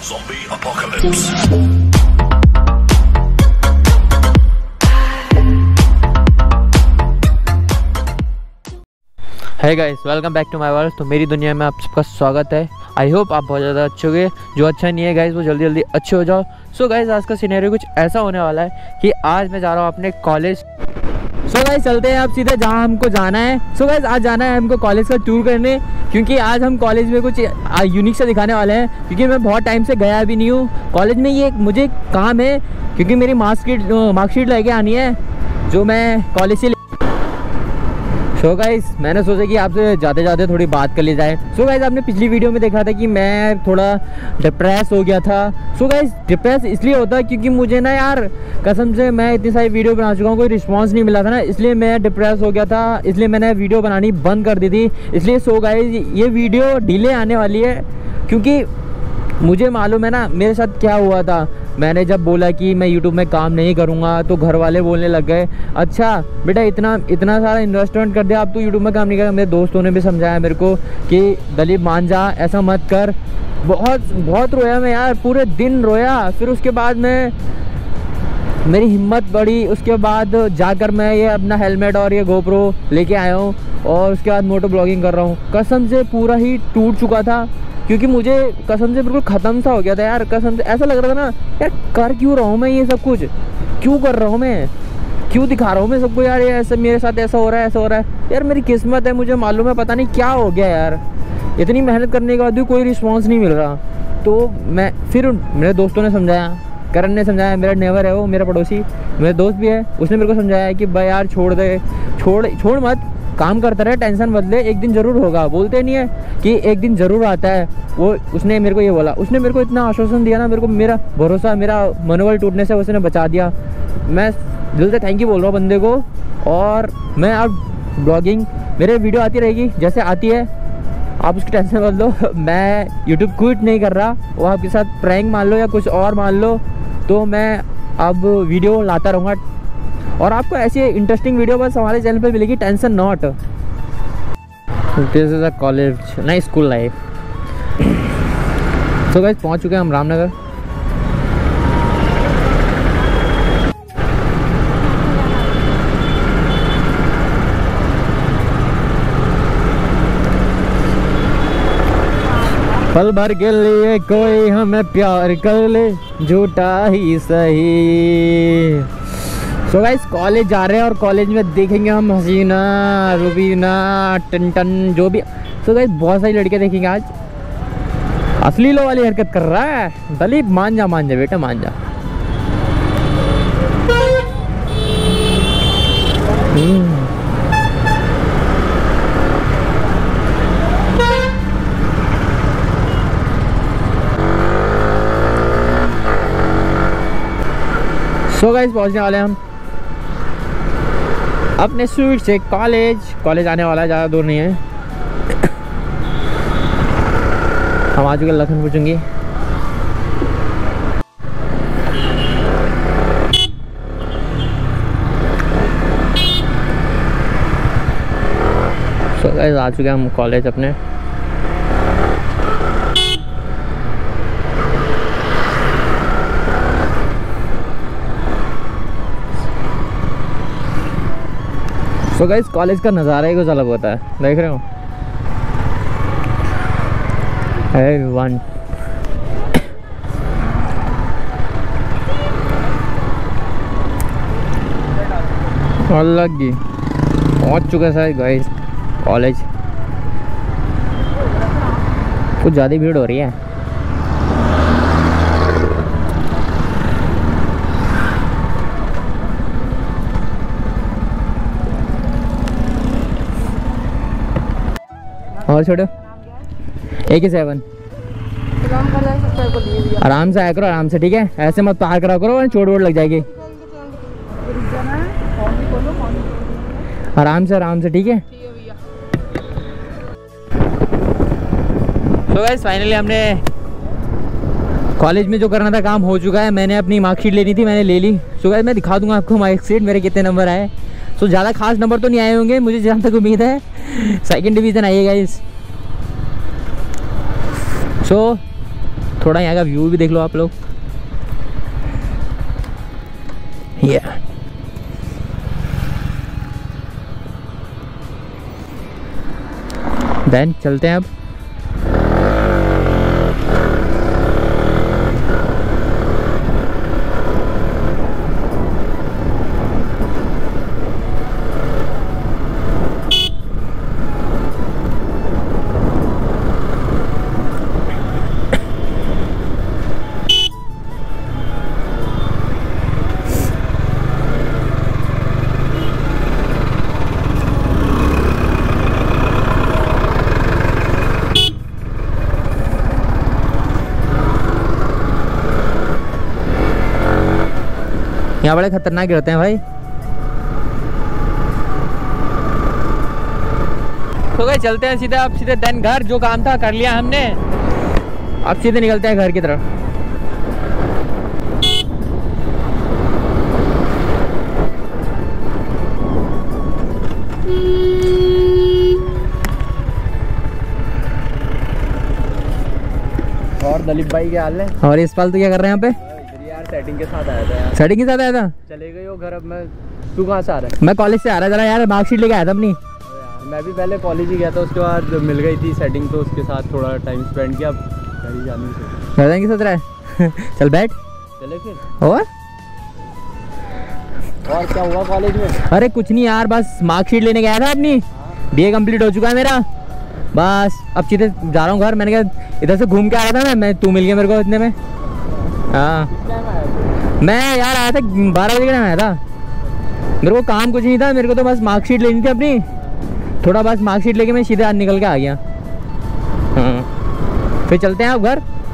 Zombie apocalypse. है guys, welcome back to my world. तो मेरी दुनिया में आप सबका स्वागत है। आई होप आप बहुत ज़्यादा अच्छे होंगे। जो अच्छा नहीं है गाइस वो जल्दी जल्दी अच्छे हो जाओ। सो गाइस, आज का सिनेरियो कुछ ऐसा होने वाला है कि आज मैं जा रहा हूँ अपने कॉलेज। सो गाइस, चलते हैं आप सीधे जहाँ हमको जाना है। सो गाइस, आज जाना है हमको कॉलेज का टूर करने, क्योंकि आज हम कॉलेज में कुछ यूनिक से दिखाने वाले हैं। क्योंकि मैं बहुत टाइम से गया भी नहीं हूँ कॉलेज में। ये मुझे काम है क्योंकि मेरी मार्कशीट लेके आनी है जो मैं कॉलेज से। सो गाइस, मैंने सोचा कि आपसे जाते थोड़ी बात कर ली जाए। सो गाइस, आपने पिछली वीडियो में देखा था कि मैं थोड़ा डिप्रेस हो गया था। सो गाइस, डिप्रेस इसलिए होता है क्योंकि मुझे ना यार कसम से मैं इतनी सारी वीडियो बना चुका हूँ, कोई रिस्पांस नहीं मिला था ना, इसलिए मैं डिप्रेस हो गया था। इसलिए मैंने वीडियो बनानी बंद कर दी थी। इसलिए सो गाइस, ये वीडियो डिले आने वाली है क्योंकि मुझे मालूम है ना मेरे साथ क्या हुआ था। मैंने जब बोला कि मैं YouTube में काम नहीं करूँगा तो घर वाले बोलने लग गए, अच्छा बेटा इतना सारा इन्वेस्टमेंट कर दिया, अब तो YouTube में काम नहीं करेगा। मेरे दोस्तों ने भी समझाया मेरे को कि दलीप मान जा, ऐसा मत कर। बहुत रोया मैं यार, पूरे दिन रोया। फिर उसके बाद मेरी हिम्मत बढ़ी। उसके बाद जाकर मैं ये अपना हेलमेट और ये गोप्रो लेके आया हूँ और उसके बाद मोटो ब्लॉगिंग कर रहा हूँ। कसम से पूरा ही टूट चुका था क्योंकि मुझे कसम से बिल्कुल ख़त्म सा हो गया था यार। कसम से ऐसा लग रहा था ना यार, कर क्यों रहा हूँ मैं ये सब कुछ, क्यों कर रहा हूँ मैं, क्यों दिखा रहा हूँ मैं सबको यार ये ऐसा मेरे साथ ऐसा हो रहा है, ऐसा हो रहा है यार। मेरी किस्मत है, मुझे मालूम है, पता नहीं क्या हो गया यार। इतनी मेहनत करने के बाद भी कोई रिस्पॉन्स नहीं मिल रहा। तो मैं फिर मेरे दोस्तों ने समझाया, करण ने समझाया, मेरा नेवर है वो, मेरा पड़ोसी, मेरा दोस्त भी है, उसने मेरे को समझाया कि भाई यार छोड़ दे, छोड़ मत, काम करता रहे, टेंशन मत ले, एक दिन ज़रूर होगा। बोलते नहीं है कि एक दिन ज़रूर आता है, वो उसने मेरे को ये बोला। उसने मेरे को इतना आश्वासन दिया ना, मेरे को मेरा भरोसा, मेरा मनोबल टूटने से उसने बचा दिया। मैं दिल से थैंक यू बोल रहा हूँ बंदे को। और मैं अब ब्लॉगिंग, मेरे वीडियो आती रहेगी जैसे आती है, आप उसकी टेंशन मत लो। मैं यूट्यूब क्विट नहीं कर रहा, वो आपके साथ प्रैंक मान लो या कुछ और मान लो, तो मैं अब वीडियो लाता रहूँगा और आपको ऐसी इंटरेस्टिंग वीडियो बस हमारे चैनल पे मिलेगी, tension not. This is a college, नहीं स्कूल लाइफ। सो गाइस, पहुंच चुके हैं हम रामनगर। पल भर के लिए कोई हमें प्यार कर ले, झूठा ही सही। सो गाइस, कॉलेज जा रहे हैं और कॉलेज में देखेंगे हम हसीना, रुबीना, टन जो भी। सो गाइस, बहुत सारी लड़कियां देखेंगे आज। असली लो वाली हरकत कर रहा है दलीप, मान जा बेटा, मान जा। सो गाइस, पहुंचने वाले हैं हम अपने स्वीट से कॉलेज आने वाला है, ज़्यादा दूर नहीं है। हम आ चुके लखनपुर चुंगी। सो गाइस, आ चुके हम कॉलेज अपने। सो गाइस, कॉलेज का नज़ारा ही कुछ अलग होता है, देख रहे हो। everyone, अलग ही पहुंच चुका है गाइस कॉलेज। कुछ ज़्यादा भीड़ हो रही है। और छोड़ो, 1-7 आराम से आया करो, आराम से, ठीक है। ऐसे मत पार करा करो, चोट वोट लग जाएगी। आराम से, ठीक है। तो गाइस, फाइनली हमने कॉलेज में जो करना था काम हो चुका है। मैंने अपनी मार्कशीट लेनी थी, मैंने ले ली। सो गाइस, मैं दिखा दूंगा आपको मार्कशीट मेरे कितने नंबर आए। सो ज़्यादा खास नंबर तो नहीं आए होंगे, मुझे जहाँ तक उम्मीद है 2nd डिवीज़न आई है गाइस। सो थोड़ा यहाँ का व्यू भी देख लो आप लोग। देन चलते हैं अब। यहाँ बड़े खतरनाक गिरते हैं भाई। तो भाई चलते हैं सीधे, अब सीधे देन घर। जो काम था कर लिया हमने, अब सीधे निकलते हैं घर की तरफ। और दलीप भाई क्या हाल है? और इस पाल तो क्या कर रहे हैं यहाँ पे? सेटिंग के साथ आया था यार। सेटिंग के साथ आया था? चले गए वो घर। अब मैं, तू कहाँ से आ रहा है? मैं कॉलेज से आ रहा था यार, मार्कशीट लेके आया था अपनी। मैं भी पहले कॉलेज ही गया था, उसके बाद मिल गई थी सेटिंग, तो उसके साथ थोड़ा टाइम स्पेंड किया। घर ही जाने से घर जाने की सोच रहा है? चल बैठ। चले फिर। और क्या हुआ कॉलेज में? अरे कुछ नहीं यार, बस मार्कशीट लेने गया था अपनी। BA कंप्लीट हो चुका है मेरा, बस अब सीधे जा रहा हूँ घर। मैंने कहा इधर से घूम के आया था मैं, तू मिल गया मेरे को इतने में। हाँ मैं यार आया था 12 बजे के टाइम आया था। मेरे को काम कुछ नहीं था, मेरे को तो बस मार्कशीट लेनी थी अपनी। थोड़ा बस मार्कशीट लेके मैं सीधे आज निकल के आ गया। हाँ फिर चलते हैं आप घर।